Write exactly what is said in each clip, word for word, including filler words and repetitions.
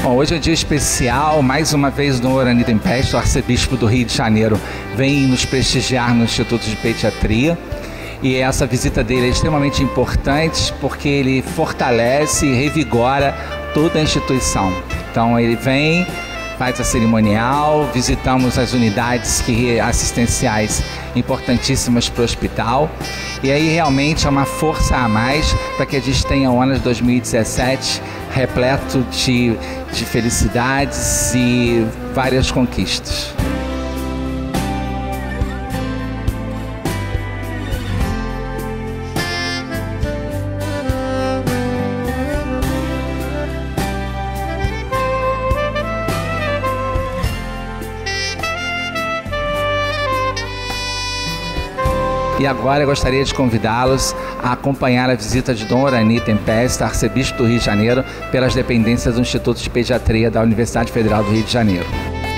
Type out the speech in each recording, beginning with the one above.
Bom, hoje é um dia especial, mais uma vez Dom Orani Tempesta, o arcebispo do Rio de Janeiro, vem nos prestigiar no Instituto de Pediatria. E essa visita dele é extremamente importante porque ele fortalece e revigora toda a instituição. Então ele vem, faz a cerimonial, visitamos as unidades que, assistenciais importantíssimas para o hospital. E aí realmente é uma força a mais para que a gente tenha o ano de dois mil e dezessete repleto de, de felicidades e várias conquistas. E agora eu gostaria de convidá-los a acompanhar a visita de Dom Orani Tempesta, arcebispo do Rio de Janeiro, pelas dependências do Instituto de Pediatria da Universidade Federal do Rio de Janeiro.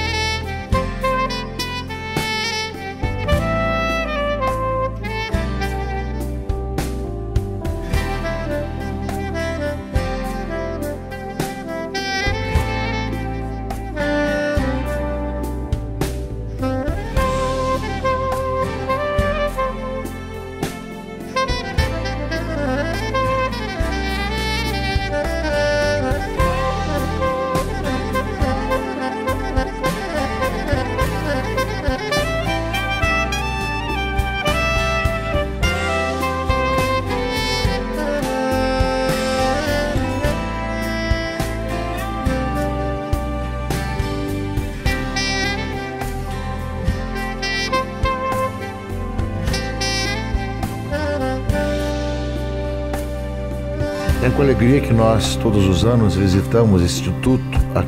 É com alegria que nós, todos os anos, visitamos esse instituto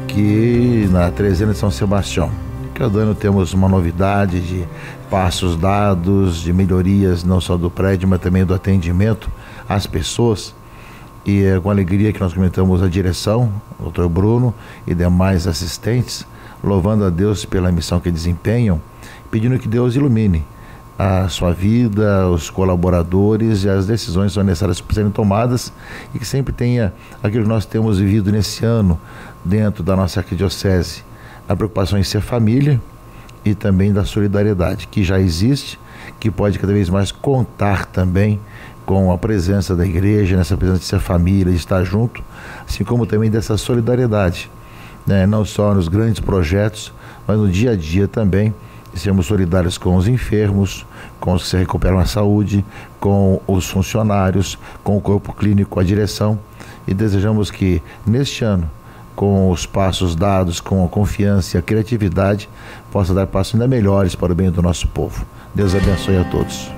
aqui na Trezena de São Sebastião. Cada ano temos uma novidade de passos dados, de melhorias não só do prédio, mas também do atendimento às pessoas. E é com alegria que nós comentamos a direção, o doutor Bruno e demais assistentes, louvando a Deus pela missão que desempenham, pedindo que Deus ilumine a sua vida, os colaboradores e as decisões que são necessárias para serem tomadas e que sempre tenha aquilo que nós temos vivido nesse ano dentro da nossa arquidiocese, a preocupação em ser família e também da solidariedade, que já existe, que pode cada vez mais contar também com a presença da igreja, nessa presença de ser família, de estar junto, assim como também dessa solidariedade, né? Não só nos grandes projetos, mas no dia a dia também, sermos solidários com os enfermos, com os que se recuperam a saúde, com os funcionários, com o corpo clínico, a direção, e desejamos que neste ano, com os passos dados, com a confiança e a criatividade, possa dar passos ainda melhores para o bem do nosso povo. Deus abençoe a todos.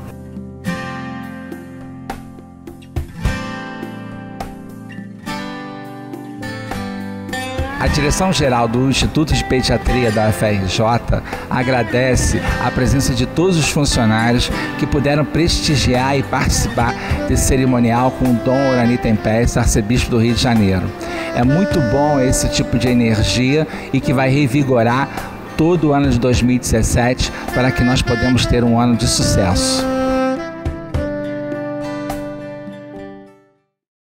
A direção-geral do Instituto de Pediatria da U F R J agradece a presença de todos os funcionários que puderam prestigiar e participar desse cerimonial com o Dom Orani Tempesta, arcebispo do Rio de Janeiro. É muito bom esse tipo de energia e que vai revigorar todo o ano de dois mil e dezessete para que nós podemos ter um ano de sucesso.